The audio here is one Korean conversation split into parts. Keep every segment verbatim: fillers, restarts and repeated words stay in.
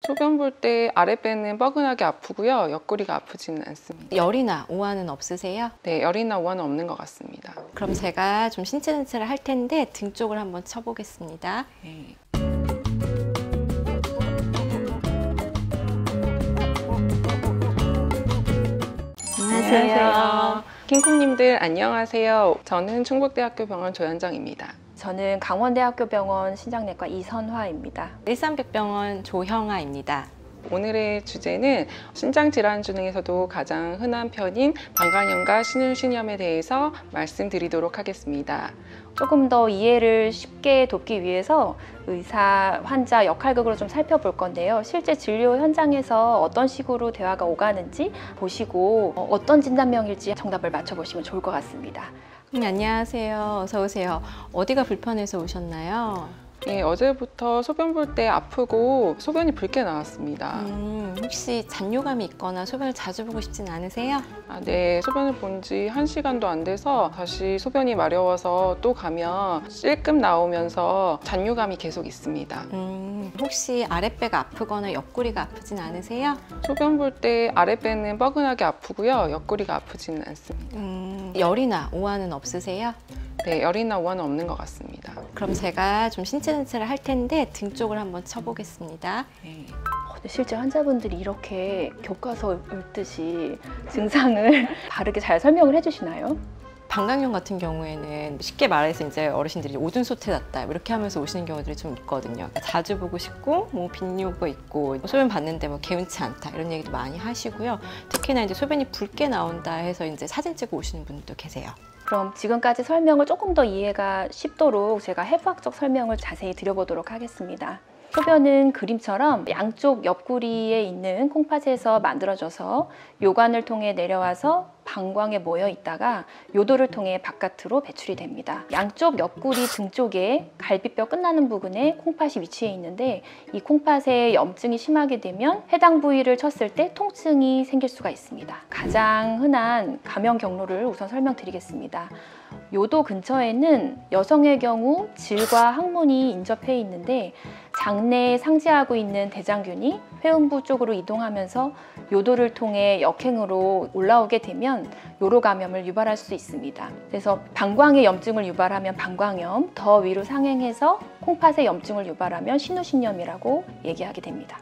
소변 볼 때 아랫배는 뻐근하게 아프고요. 옆구리가 아프지는 않습니다. 열이나 오한은 없으세요? 네, 열이나 오한은 없는 것 같습니다. 그럼 제가 좀 신체 전체를 할 텐데 등 쪽을 한번 쳐보겠습니다. 네. 안녕하세요. 킹콩님들 안녕하세요. 저는 충북대학교 병원 조현정입니다. 저는 강원대학교 병원 신장내과 이선화입니다. 일산백병원 조형아입니다. 오늘의 주제는 신장질환 중에서도 가장 흔한 편인 방광염과 신우신염에 대해서 말씀드리도록 하겠습니다. 조금 더 이해를 쉽게 돕기 위해서 의사, 환자 역할극으로 좀 살펴볼 건데요. 실제 진료 현장에서 어떤 식으로 대화가 오가는지 보시고 어떤 진단명일지 정답을 맞춰보시면 좋을 것 같습니다. 음, 안녕하세요. 어서 오세요. 어디가 불편해서 오셨나요? 예, 어제부터 소변 볼 때 아프고 소변이 붉게 나왔습니다. 음, 혹시 잔뇨감이 있거나 소변을 자주 보고 싶진 않으세요? 아, 네, 소변을 본 지 한 시간도 안 돼서 다시 소변이 마려워서 또 가면 찔끔 나오면서 잔뇨감이 계속 있습니다. 음, 혹시 아랫배가 아프거나 옆구리가 아프진 않으세요? 소변 볼 때 아랫배는 뻐근하게 아프고요. 옆구리가 아프지는 않습니다. 음, 열이나 오한은 없으세요? 네, 열이나 오한은 없는 것 같습니다. 그럼 제가 좀 신체 전체를 할 텐데 등 쪽을 한번 쳐보겠습니다. 네. 근데 실제 환자분들이 이렇게 교과서 읽듯이 증상을 바르게 잘 설명을 해주시나요? 방광염 같은 경우에는 쉽게 말해서 이제 어르신들이 오줌 소태 났다 이렇게 하면서 오시는 경우들이 좀 있거든요. 그러니까 자주 보고 싶고 뭐 빈뇨가 있고 소변 봤는데 뭐 개운치 않다 이런 얘기도 많이 하시고요. 특히나 이제 소변이 붉게 나온다 해서 이제 사진 찍고 오시는 분들도 계세요. 그럼 지금까지 설명을 조금 더 이해가 쉽도록 제가 해부학적 설명을 자세히 드려보도록 하겠습니다. 소변은 그림처럼 양쪽 옆구리에 있는 콩팥에서 만들어져서 요관을 통해 내려와서 방광에 모여 있다가 요도를 통해 바깥으로 배출이 됩니다. 양쪽 옆구리 등 쪽에 갈비뼈 끝나는 부분에 콩팥이 위치해 있는데 이 콩팥에 염증이 심하게 되면 해당 부위를 쳤을 때 통증이 생길 수가 있습니다. 가장 흔한 감염 경로를 우선 설명드리겠습니다. 요도 근처에는 여성의 경우 질과 항문이 인접해 있는데 장내에 상지하고 있는 대장균이 회음부 쪽으로 이동하면서 요도를 통해 역행으로 올라오게 되면 요로 감염을 유발할 수 있습니다. 그래서 방광에 염증을 유발하면 방광염, 더 위로 상행해서 콩팥에 염증을 유발하면 신우신염이라고 얘기하게 됩니다.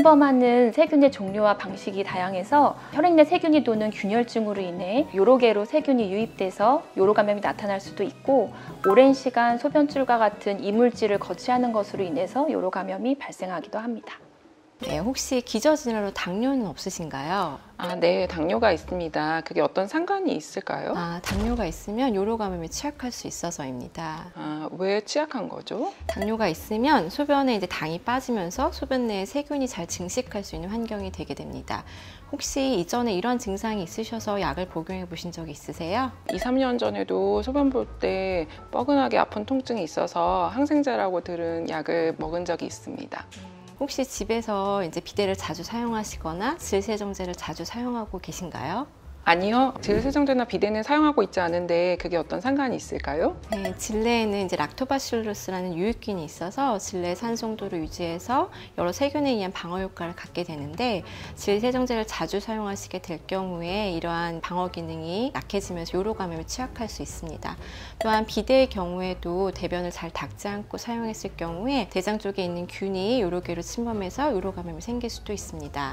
침범하는 세균의 종류와 방식이 다양해서 혈액 내 세균이 도는 균열증으로 인해 요로계로 세균이 유입돼서 요로 감염이 나타날 수도 있고 오랜 시간 소변줄과 같은 이물질을 거치하는 것으로 인해서 요로 감염이 발생하기도 합니다. 네, 혹시 기저질환으로 당뇨는 없으신가요? 아, 네, 당뇨가 있습니다. 그게 어떤 상관이 있을까요? 아, 당뇨가 있으면 요로 감염에 취약할 수 있어서입니다. 아, 왜 취약한 거죠? 당뇨가 있으면 소변에 이제 당이 빠지면서 소변 내에 세균이 잘 증식할 수 있는 환경이 되게 됩니다. 혹시 이전에 이런 증상이 있으셔서 약을 복용해 보신 적이 있으세요? 이, 삼 년 전에도 소변 볼 때 뻐근하게 아픈 통증이 있어서 항생제라고 들은 약을 먹은 적이 있습니다. 혹시 집에서 이제 비데를 자주 사용하시거나 질세정제를 자주 사용하고 계신가요? 아니요, 질세정제나 비데는 사용하고 있지 않은데 그게 어떤 상관이 있을까요? 네, 질내에는 이제 락토바실루스라는 유익균이 있어서 질내 산송도를 유지해서 여러 세균에 의한 방어 효과를 갖게 되는데 질세정제를 자주 사용하시게 될 경우에 이러한 방어 기능이 약해지면서 요로 감염에 취약할 수 있습니다. 또한 비데의 경우에도 대변을 잘 닦지 않고 사용했을 경우에 대장 쪽에 있는 균이 요로계로 침범해서 요로 감염이 생길 수도 있습니다.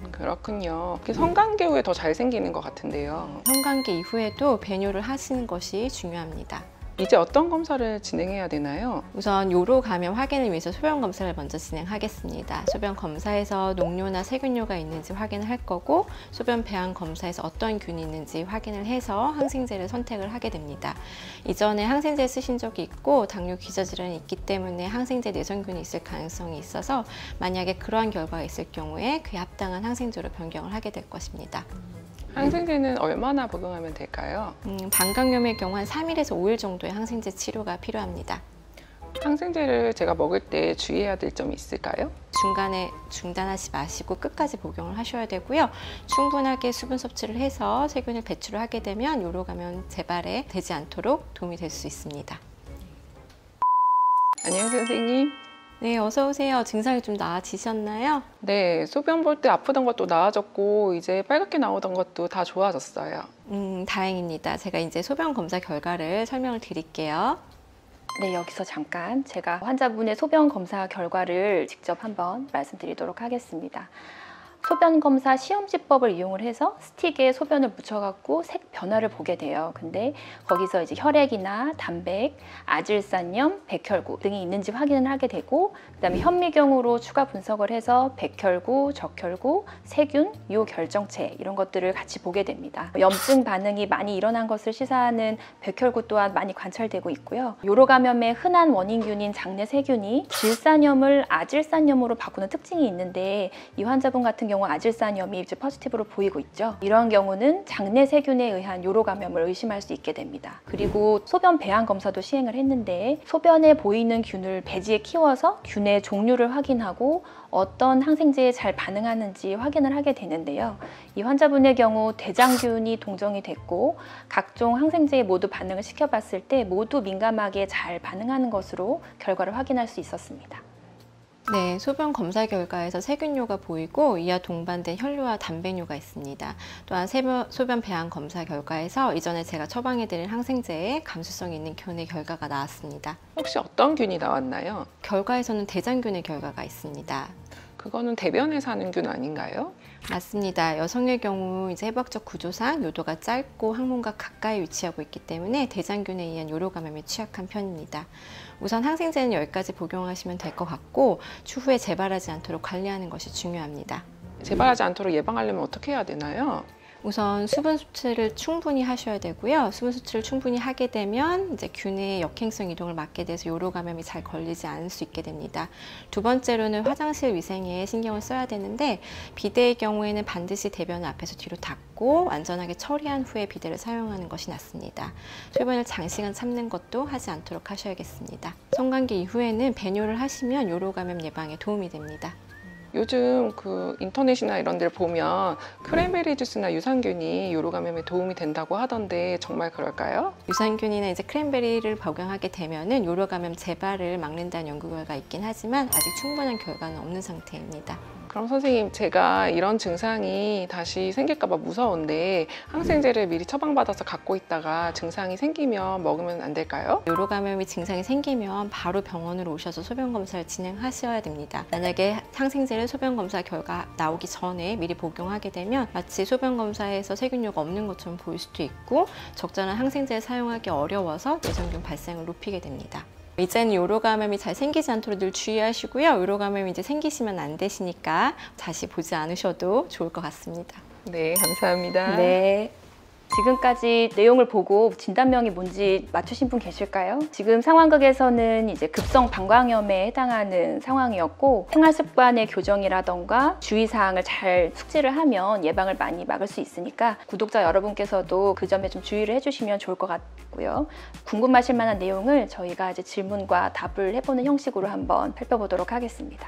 그렇군요. 성관계 후에 더 잘 생기는 것 같은데요. 성관계 이후에도 배뇨를 하시는 것이 중요합니다. 이제 어떤 검사를 진행해야 되나요? 우선 요로 감염 확인을 위해서 소변 검사를 먼저 진행하겠습니다. 소변 검사에서 녹뇨나 세균뇨가 있는지 확인을 할 거고 소변 배양 검사에서 어떤 균이 있는지 확인을 해서 항생제를 선택을 하게 됩니다. 이전에 항생제 쓰신 적이 있고 당뇨 기저질환이 있기 때문에 항생제 내성균이 있을 가능성이 있어서 만약에 그러한 결과가 있을 경우에 그에 합당한 항생제로 변경을 하게 될 것입니다. 항생제는 얼마나 복용하면 될까요? 음, 방광염의 경우 한 삼 일에서 오 일 정도의 항생제 치료가 필요합니다. 항생제를 제가 먹을 때 주의해야 될 점이 있을까요? 중간에 중단하지 마시고 끝까지 복용을 하셔야 되고요. 충분하게 수분 섭취를 해서 세균을 배출을 하게 되면 요로 감염 재발에 되지 않도록 도움이 될 수 있습니다. 안녕 선생님. 네, 어서 오세요. 증상이 좀 나아지셨나요? 네, 소변 볼 때 아프던 것도 나아졌고 이제 빨갛게 나오던 것도 다 좋아졌어요. 음, 다행입니다. 제가 이제 소변 검사 결과를 설명을 드릴게요. 네, 여기서 잠깐 제가 환자분의 소변 검사 결과를 직접 한번 말씀드리도록 하겠습니다. 소변 검사 시험지법을 이용을 해서 스틱에 소변을 묻혀갖고 색 변화를 보게 돼요. 근데 거기서 이제 혈액이나 단백, 아질산염, 백혈구 등이 있는지 확인을 하게 되고, 그다음에 현미경으로 추가 분석을 해서 백혈구, 적혈구, 세균, 요결정체 이런 것들을 같이 보게 됩니다. 염증 반응이 많이 일어난 것을 시사하는 백혈구 또한 많이 관찰되고 있고요. 요로 감염의 흔한 원인균인 장내 세균이 질산염을 아질산염으로 바꾸는 특징이 있는데, 이 환자분 같은 경우 아질산염이 이제 포지티브로 보이고 있죠. 이런 경우는 장내 세균에 의한 요로 감염을 의심할 수 있게 됩니다. 그리고 소변 배양 검사도 시행을 했는데, 소변에 보이는 균을 배지에 키워서 균의 종류를 확인하고 어떤 항생제에 잘 반응하는지 확인을 하게 되는데요. 이 환자분의 경우 대장균이 동정이 됐고 각종 항생제에 모두 반응을 시켜봤을 때 모두 민감하게 잘 반응하는 것으로 결과를 확인할 수 있었습니다. 네, 소변 검사 결과에서 세균류가 보이고 이와 동반된 혈류와 단백류가 있습니다. 또한 세변, 소변 배양 검사 결과에서 이전에 제가 처방해드린 항생제에 감수성이 있는 균의 결과가 나왔습니다. 혹시 어떤 균이 나왔나요? 결과에서는 대장균의 결과가 있습니다. 그거는 대변에 사는 균 아닌가요? 맞습니다. 여성의 경우 이제 해부학적 구조상 요도가 짧고 항문과 가까이 위치하고 있기 때문에 대장균에 의한 요로 감염에 취약한 편입니다. 우선 항생제는 여기까지 복용하시면 될 것 같고 추후에 재발하지 않도록 관리하는 것이 중요합니다. 재발하지 않도록 예방하려면 어떻게 해야 되나요? 우선 수분 수치를 충분히 하셔야 되고요. 수분 수치를 충분히 하게 되면 이제 균의 역행성 이동을 막게 돼서 요로 감염이 잘 걸리지 않을 수 있게 됩니다. 두 번째로는 화장실 위생에 신경을 써야 되는데, 비데의 경우에는 반드시 대변을 앞에서 뒤로 닫고 안전하게 처리한 후에 비데를 사용하는 것이 낫습니다. 소변을 장시간 참는 것도 하지 않도록 하셔야겠습니다. 성관계 이후에는 배뇨를 하시면 요로 감염 예방에 도움이 됩니다. 요즘 그 인터넷이나 이런 데를 보면 크랜베리 주스나 유산균이 요로 감염에 도움이 된다고 하던데 정말 그럴까요? 유산균이나 이제 크랜베리를 복용하게 되면은 요로 감염 재발을 막는다는 연구 결과가 있긴 하지만 아직 충분한 결과는 없는 상태입니다. 그럼 선생님, 제가 이런 증상이 다시 생길까 봐 무서운데 항생제를 미리 처방받아서 갖고 있다가 증상이 생기면 먹으면 안 될까요? 요로 감염이 증상이 생기면 바로 병원으로 오셔서 소변 검사를 진행하셔야 됩니다. 만약에 항생제를 소변 검사 결과 나오기 전에 미리 복용하게 되면 마치 소변 검사에서 세균류가 없는 것처럼 보일 수도 있고 적절한 항생제를 사용하기 어려워서 뇌성균 발생을 높이게 됩니다. 이제는 요로 감염이 잘 생기지 않도록 늘 주의하시고요. 요로 감염이 이제 생기시면 안 되시니까 다시 보지 않으셔도 좋을 것 같습니다. 네, 감사합니다. 네. 지금까지 내용을 보고 진단명이 뭔지 맞추신 분 계실까요? 지금 상황극에서는 이제 급성 방광염에 해당하는 상황이었고, 생활습관의 교정이라던가 주의사항을 잘 숙지를 하면 예방을 많이 막을 수 있으니까 구독자 여러분께서도 그 점에 좀 주의를 해주시면 좋을 것 같고요. 궁금하실 만한 내용을 저희가 이제 질문과 답을 해보는 형식으로 한번 살펴보도록 하겠습니다.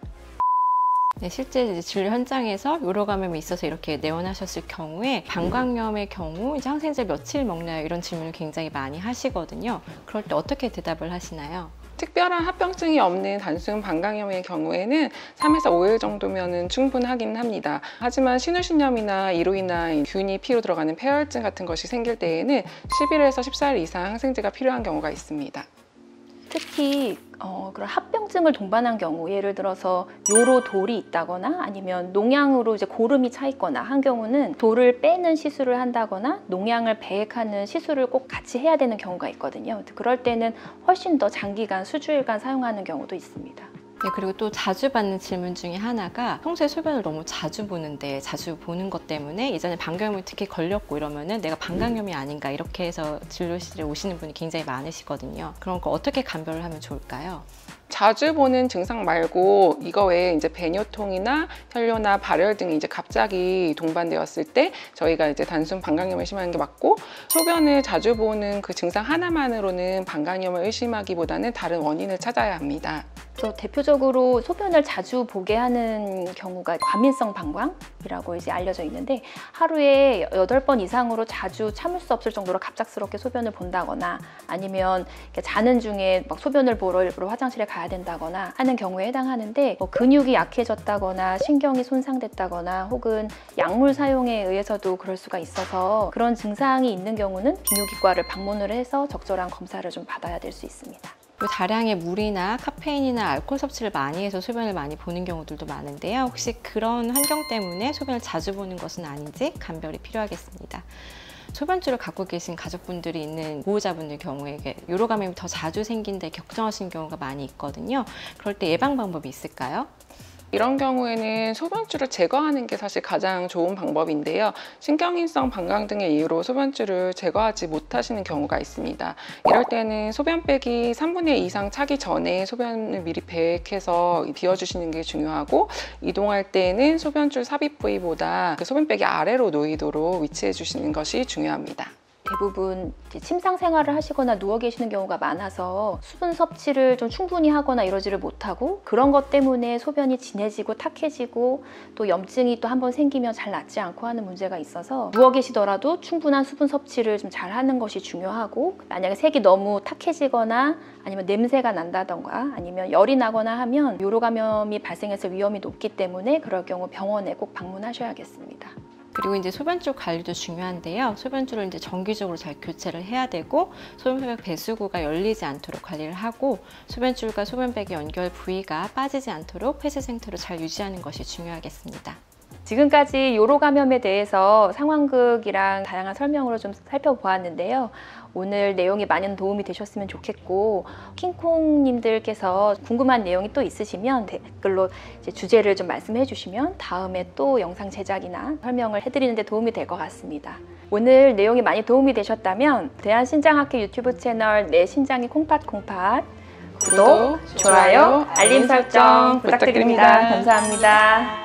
네, 실제 이제 진료 현장에서 요로 감염이 있어서 이렇게 내원하셨을 경우에 방광염의 경우 이제 항생제 며칠 먹나요? 이런 질문을 굉장히 많이 하시거든요. 그럴 때 어떻게 대답을 하시나요? 특별한 합병증이 없는 단순 방광염의 경우에는 삼에서 오 일 정도면 충분하긴 합니다. 하지만 신우신염이나 이로 인한 균이 피로 들어가는 폐혈증 같은 것이 생길 때에는 십 일에서 십사 일 이상 항생제가 필요한 경우가 있습니다. 특히 어, 그런 합병증을 동반한 경우, 예를 들어서 요로 돌이 있다거나 아니면 농양으로 이제 고름이 차 있거나 한 경우는 돌을 빼는 시술을 한다거나 농양을 배액하는 시술을 꼭 같이 해야 되는 경우가 있거든요. 그럴 때는 훨씬 더 장기간, 수주일간 사용하는 경우도 있습니다. 네, 그리고 또 자주 받는 질문 중에 하나가 평소에 소변을 너무 자주 보는데 자주 보는 것 때문에 예전에 방광염이 특히 걸렸고 이러면은 내가 방광염이 아닌가 이렇게 해서 진료실에 오시는 분이 굉장히 많으시거든요. 그런 거 어떻게 감별을 하면 좋을까요? 자주 보는 증상 말고 이거 외에 이제 배뇨통이나 혈뇨나 발열 등이 이제 갑자기 동반되었을 때 저희가 이제 단순 방광염을 의심하는 게 맞고, 소변을 자주 보는 그 증상 하나만으로는 방광염을 의심하기보다는 다른 원인을 찾아야 합니다. 또 대표적으로 소변을 자주 보게 하는 경우가 과민성 방광이라고 이제 알려져 있는데, 하루에 여덟 번 이상으로 자주 참을 수 없을 정도로 갑작스럽게 소변을 본다거나, 아니면 자는 중에 막 소변을 보러 일부러 화장실에 가야 된다거나 하는 경우에 해당하는데, 뭐 근육이 약해졌다거나 신경이 손상됐다거나 혹은 약물 사용에 의해서도 그럴 수가 있어서, 그런 증상이 있는 경우는 비뇨기과를 방문을 해서 적절한 검사를 좀 받아야 될 수 있습니다. 다량의 물이나 카페인이나 알코올 섭취를 많이 해서 소변을 많이 보는 경우들도 많은데요. 혹시 그런 환경 때문에 소변을 자주 보는 것은 아닌지 감별이 필요하겠습니다. 소변줄을 갖고 계신 가족분들이 있는 보호자분들 경우에 요로감염이 더 자주 생긴데 걱정하시는 경우가 많이 있거든요. 그럴 때 예방 방법이 있을까요? 이런 경우에는 소변줄을 제거하는 게 사실 가장 좋은 방법인데요. 신경인성 방광 등의 이유로 소변줄을 제거하지 못하시는 경우가 있습니다. 이럴 때는 소변백이 삼분의 이 이상 차기 전에 소변을 미리 배액해서 비워주시는 게 중요하고, 이동할 때는 소변줄 삽입 부위보다 그 소변백이 아래로 놓이도록 위치해 주시는 것이 중요합니다. 대부분 침상 생활을 하시거나 누워 계시는 경우가 많아서 수분 섭취를 좀 충분히 하거나 이러지를 못하고, 그런 것 때문에 소변이 진해지고 탁해지고 또 염증이 또 한번 생기면 잘 낫지 않고 하는 문제가 있어서, 누워 계시더라도 충분한 수분 섭취를 좀 잘 하는 것이 중요하고, 만약에 색이 너무 탁해지거나 아니면 냄새가 난다던가 아니면 열이 나거나 하면 요로감염이 발생했을 위험이 높기 때문에 그럴 경우 병원에 꼭 방문하셔야겠습니다. 그리고 이제 소변줄 관리도 중요한데요. 소변줄을 이제 정기적으로 잘 교체를 해야 되고, 소변백 배수구가 열리지 않도록 관리를 하고, 소변줄과 소변백의 연결 부위가 빠지지 않도록 폐쇄 상태로 잘 유지하는 것이 중요하겠습니다. 지금까지 요로감염에 대해서 상황극이랑 다양한 설명으로 좀 살펴보았는데요. 오늘 내용이 많은 도움이 되셨으면 좋겠고, 킹콩님들께서 궁금한 내용이 또 있으시면 댓글로 이제 주제를 좀 말씀해 주시면 다음에 또 영상 제작이나 설명을 해드리는 데 도움이 될 것 같습니다. 오늘 내용이 많이 도움이 되셨다면 대한신장학회 유튜브 채널 내 신장이 콩팥 콩팥 구독, 좋아요, 알림 설정 부탁드립니다. 감사합니다.